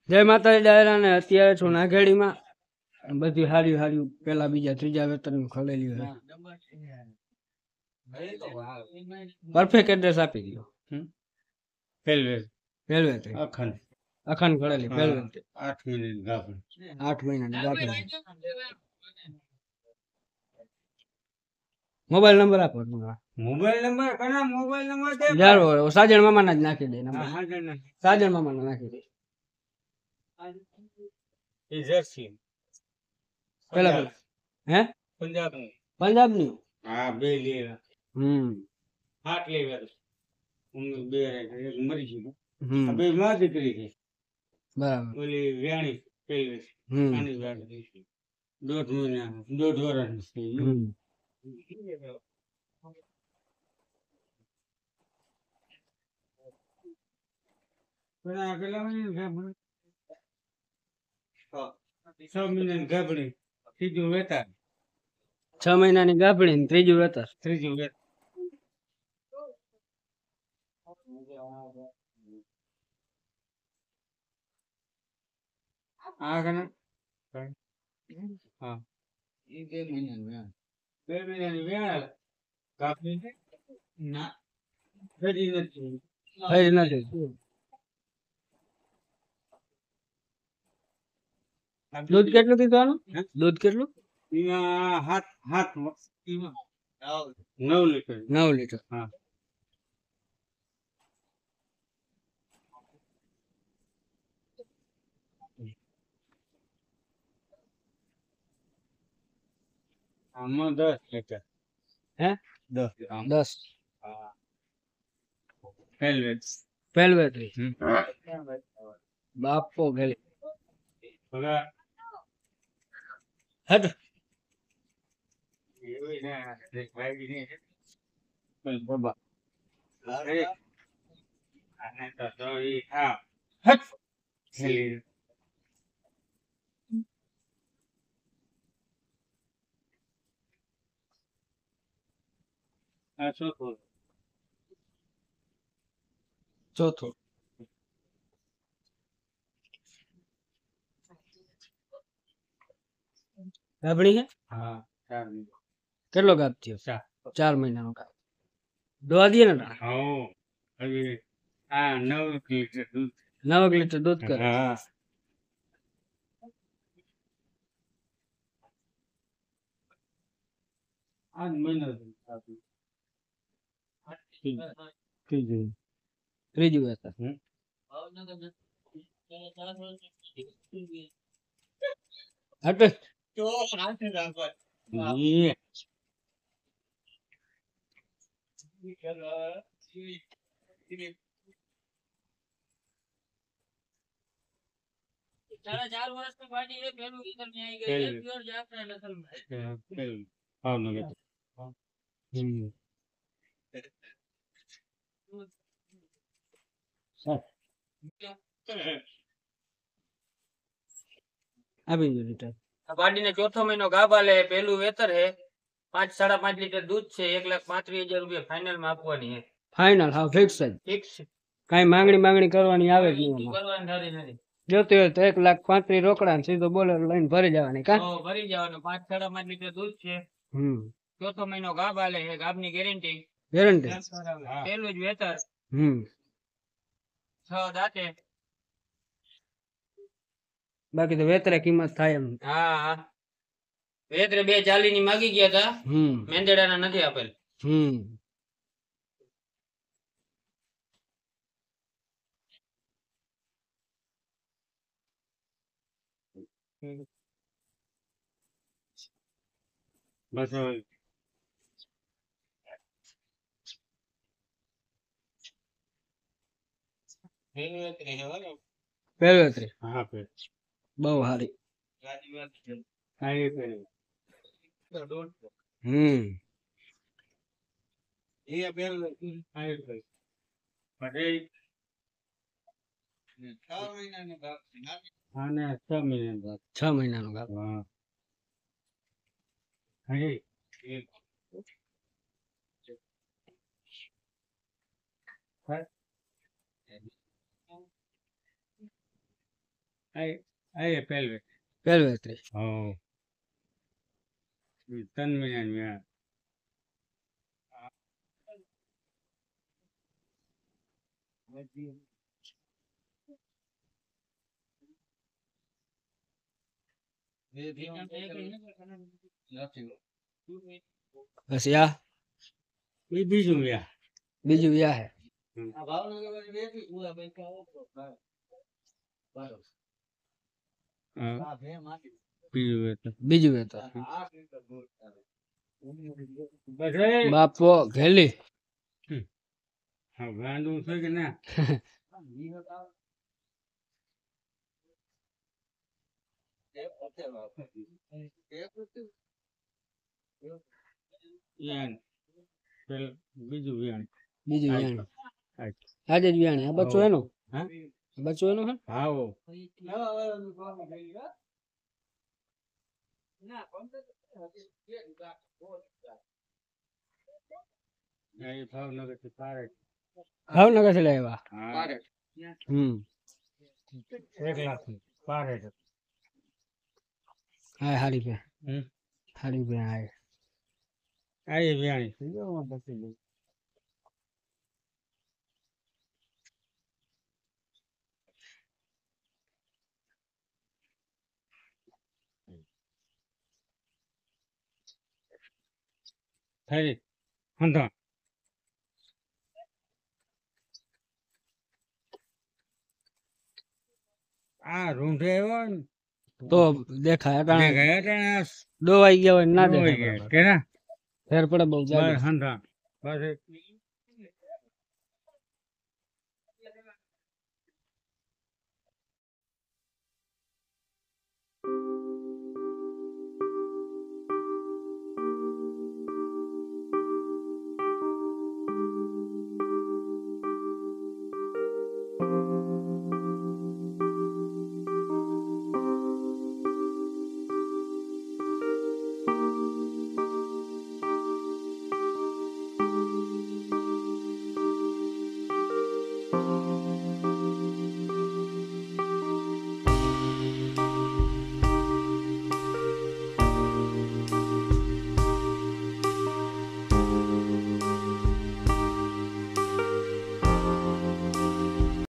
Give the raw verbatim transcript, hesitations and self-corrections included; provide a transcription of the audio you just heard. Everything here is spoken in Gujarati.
જય માતાજી ડાયરા ને અત્યારે છું નાઘેડીમાં બધી હારી હારી પેલા બીજા ત્રીજા વેતન ખોલેલી હોય પરફેક્ટ એડ્રેસ આપી દો રેલવે રેલવે અખંડ અખંડ ખોલેલી રેલવે આઠ મિનિટ ગાભણ આઠ મહિનાની ગાભણ મોબાઈલ નંબર આપો મોબાઈલ નંબર કના મોબાઈલ નંબર દે જારો સાજણ મામાના જ નાખી દે નંબર હા હા સાજણ મામાના નાખી દે એ જર્સી પેલા પેલા હે પંજાબ પંજાબ ની હા બે લે હમ આઠ લેવર હું બે એક મરી ગયું હમ બે માં દીકરી છે બરાબર ઓલી વેણી પેલી હમ આની વાડી દોઢ મહિના દોઢ વર્ષ છે હમ પણ આ પેલા મને ગાભણ છ મહિનાની ગાભણી ત્રીજું વેતા છ મહિનાની ગાભણી ને ત્રીજું વેતર ત્રીજું વેત આ કને હા એ બે મહિનાની બે મહિનાની વેણ કાપી ના ફરી નથી ફરી નથી દૂધ કેટલું દીધું આનું દૂધ કેટલું એમાં હાથ હાથ નવ લીટર નવ લીટર હા આમાં દસ લીટર હે દસ દસ હા વેલ્વેટ પેલવેટરી બાપો ગેલી હવે હટ એવું ના એક ભાઈ ને પણ બાબા અરે આને તો તો ઈ હા હટ છેલી આ ચોથો ચોથો ગાભણી છે હા ચાર મિનિટ કેટલો ગાભ થયો ચાર ચાર મહિનાનો ગાભ દોવા દે ને હો હવે આ નવ લીટર દૂધ નવ લીટર દૂધ કરે હા આજ મહિનો ત્રીજું ત્રીજું વેતર હટ તો હાથ રાખવા ઈ સાડા ચાર વર્ષની વાડી એ પેલું ઈતર ની આવી ગઈ પેલું. એક પ્યોર જાફરા નસલમાં પેલું ભાવનગર હમ આપી દો લીટર આ વાડીને ચોથો મહિનો ગાભા લે પેલું વેતર હે પાંચ સાડા પાંચ લીટર દૂધ છે એક લાખ પાંત્રીસ હજાર રૂપિયા ફાઇનલ માં આપવાની હે ફાઇનલ હા ફિક્સ જ ફિક્સ કઈ માંગણી માંગણી કરવાની આવે જ નહીં કરવાની થતી નથી જોતી હોય તો એક લાખ પાંત્રીસ રોકડા ને સીધો બોલેરો લઈને ભરી જવાની કા તો ભરી જવાનું પાંચ સાડા પાંચ લીટર દૂધ છે હમ ચોથો મહિનો ગાભ આલે છે ગાભની ગેરંટી ગેરંટી પેલું જ વેતર હમ છ દાંતે બાકી તો વેતરે કિંમત થાય એમ હા હા વેતરે બે ચાલી ની માગી ગયા હતા હમ મેંદેડાના નથી આપેલ હમ બસ હવે પેલવેતરી હા પે બહુ સારી હા એ પેલું હમ એ પેલું હા એ પેલું પછી છ મહિનાની બાપ હા ને છ મહિનાની બાપ છ મહિનાનો ગાભ હા હા એ આય આય પહેલવે પહેલવેતરી હો ઈ ત્રણ મહિનાની મેળા પછી આ એ બીજું વ્યા બીજું વ્યા હે હા, બીજું વેતર બીજું વેતર બસ એ બાપો ઘેલી હા ગાંડું છે કે ના યાન પેલ બીજું વ્યાણ બીજું આય. વ્યાણી આય. આજે જ વ્યાણી આ બચ્ચો હો. એનો હા બચ્ચો એનો હે હાવો એ ભાવનગર થી પારે ભાવનગર થી લાવ્યા હા હમ એક લાખ ની પારે હાય હારી પે હમ હારી પે હાય આ એ વ્યાણી છે જો આમાં પછી લઈ. થઈ હંધા આ રૂંઢે આવ્યો ને તો દેખાય ને અટાણે ગયા તા દોવાઈ ગયા હોય ને ના ડોઈ દેખાય ગયા બરાબર. કે ના ફેર પડે બહુ બસ જાજો હંધા બસ